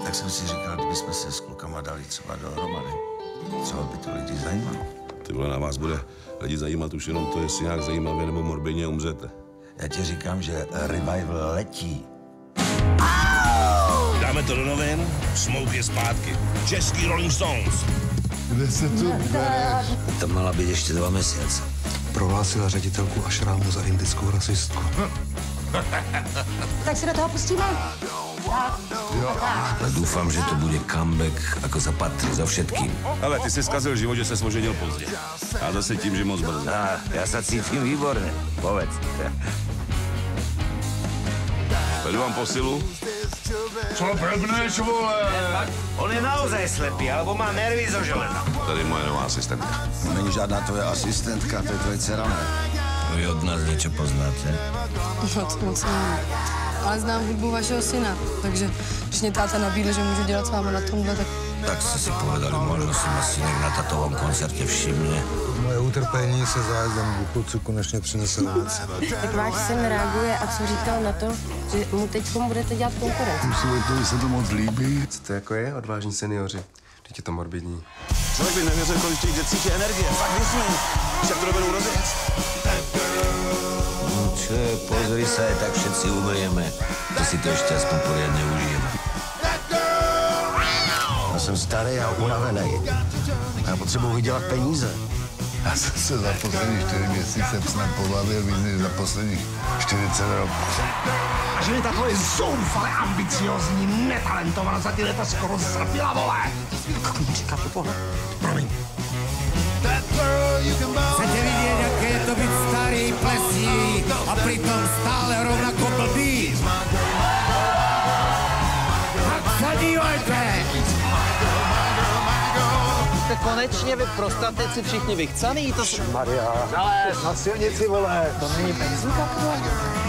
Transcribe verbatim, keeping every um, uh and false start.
Tak jsem si říkal, kdybychom se s klukama dali třeba dohromady. Třeba by to lidi zajímalo. Ty vole, na vás bude lidi zajímat už jenom to, jestli nějak zajímavě nebo morbidně umřete. Já ti říkám, že revival letí. Dáme to do novin, Smoke je zpátky. Český Rolling Stones. Kde se tu bereš? Tam mala být ještě dva měsíce. Prohlásila ředitelku Ašrámu za indickou rasistku. Tak se do toho pustíme? Ale doufám, že to bude comeback jako za patří, za všetkým. Ale ty jsi zkazil život, že se složenil pozdě. A zase tím, že moc brzo. A já se cítím výborně. Povedz. Vedu vám posilu. Co blbneš, vole? On je naozaj slepý, alebo má nervy zo železa. Tady moje nová asistentka. To není žádná tvoje asistentka, to je tvoje dcera, ne? Vy od nás něco poznáte? Moc, moc nevím. Ale znám hudbu vašeho syna, takže když mě táta nabídl, že můžu dělat s váma na tomhle, tak... Tak jste si povedali, možno si ma synek na tatovom koncertě všimne. Moje utrpení se zájezdem důchodců konečně přinese ovoce. Jak váš syn reaguje a co říkal na to, že mu teď budete dělat konkurenci? Musím, se to moc líbí. Co to jako je, odvážní seniori? Teď je to morbidní. Člověk by nevěřil, kolik těch dětí je energie. Fakt vysmím. Však to dovedou rozjet. No čo, pozri se, tak všetci umrieme. To si to ještě aspoň poriadne užijeme. Já jsem starý a unavený. Já potřebuji vydělat peníze. Já jsem se za poslední čtyři měsíce snad pobavil víc než za posledních čtyřicet roků. A že mi ta tvoje zoufale ambiciozní, netalentovaná za ty leta skoro zrpila, vole! Jak mi říká to tohle? Promiň. Chcete vidět, jaké je to být starý, plesní a přitom stále rovnako blbý? Tak se dívajte! Jste konečně vy prostatici všichni vychcaný? To... Maria, ale na silnici, vole! To není benzinka,